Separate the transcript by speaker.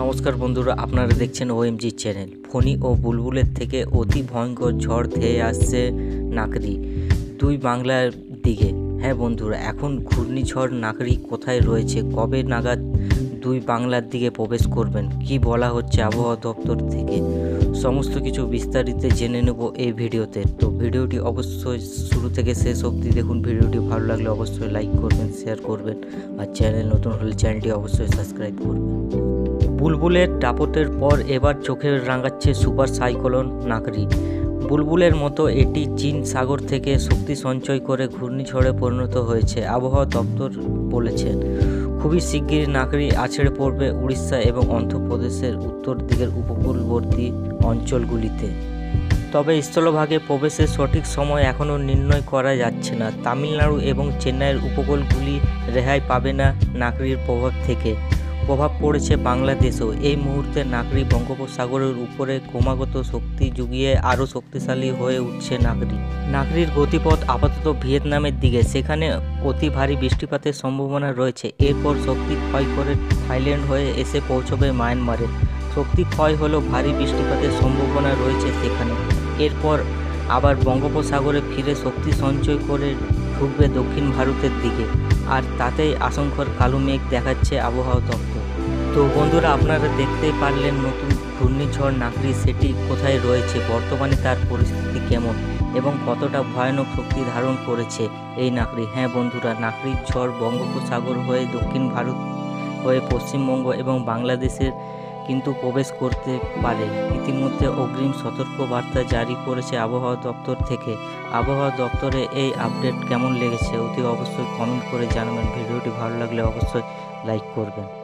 Speaker 1: নমস্কার বন্ধুরা, আপনারা দেখছেন ওএমজি চ্যানেল। ফণী ও বুলবুলের থেকে অতি ভয়ঙ্কর ঝড় ধেয়ে আসছে নাকড়ি দুই বাংলার দিকে। হ্যাঁ বন্ধুরা, এখন ঘূর্ণিঝড় নাকড়ি কোথায় রয়েছে, কবে নাগাদ দুই বাংলার দিকে প্রবেশ করবেন, কি বলা হচ্ছে আবহাওয়া দপ্তর থেকে, সমস্ত কিছু বিস্তারিত জেনে নেব এই ভিডিওতে। তো ভিডিওটি অবশ্যই শুরু থেকে শেষ অবধি দেখুন। ভিডিওটি ভালো লাগলে অবশ্যই লাইক করবেন, শেয়ার করবেন, আর চ্যানেল নতুন হলে চ্যানেলটি অবশ্যই সাবস্ক্রাইব করবেন। বুলবুলের দাপটের পর এবার চোখে রাঙাচ্ছে সুপার সাইক্লোন নাকড়ি। বুলবুলের মতো এটি চীন সাগর থেকে শক্তি সঞ্চয় করে ঘূর্ণিঝড়ে পরিণত হয়েছে, আবহাওয়া দপ্তর বলেছেন। খুবই শিগগিরই নাকড়ি আছড়ে পড়বে উড়িষ্যা এবং অন্ধ্রপ্রদেশের উত্তর দিকের উপকূলবর্তী অঞ্চলগুলিতে। তবে স্থলভাগে প্রবেশের সঠিক সময় এখনও নির্ণয় করা যাচ্ছে না। তামিলনাড়ু এবং চেন্নাইয়ের উপকূলগুলি রেহাই পাবে না নাকড়ির প্রভাব থেকে। প্রভাব পড়েছে বাংলাদেশেও। এই মুহূর্তে নাকড়ি বঙ্গোপসাগরের উপরে ক্রমাগত শক্তি জুগিয়ে আরও শক্তিশালী হয়ে উঠছে নাকড়ির গতিপথ আপাতত ভিয়েতনামের দিকে, সেখানে অতি ভারী বৃষ্টিপাতের সম্ভাবনা রয়েছে। এরপর শক্তি ক্ষয় করে থাইল্যান্ড হয়ে এসে পৌঁছবে মায়ানমারে। শক্তি ক্ষয় হলেও ভারী বৃষ্টিপাতের সম্ভাবনা রয়েছে সেখানে। এরপর আবার বঙ্গোপসাগরে ফিরে শক্তি সঞ্চয় করে ঢুকবে দক্ষিণ ভারতের দিকে, আর তাতেই আশঙ্কার কালো মেঘ দেখাচ্ছে আবহাওয়া দপ্তর। তো বন্ধুরা, আপনারা দেখতেই পারলেন নতুন ঘূর্ণিঝড় নাকড়ি সেটি কোথায় রয়েছে, বর্তমানে তার পরিস্থিতি কেমন এবং কতটা ভয়ানক শক্তি ধারণ করেছে এই নাকড়ি। হ্যাঁ বন্ধুরা, নাকড়ির ঝড় বঙ্গোপসাগর হয়ে দক্ষিণ ভারত হয়ে পশ্চিমবঙ্গ এবং বাংলাদেশের কিন্তু প্রবেশ করতে পারে। ইতিমধ্যে অগ্রিম সতর্ক বার্তা জারি করেছে আবহাওয়া দপ্তর থেকে। আবহাওয়া দপ্তরে এই আপডেট কেমন লেগেছে অতি অবশ্যই কমেন্ট করে জানাবেন। ভিডিওটি ভালো লাগলে অবশ্যই লাইক করবেন।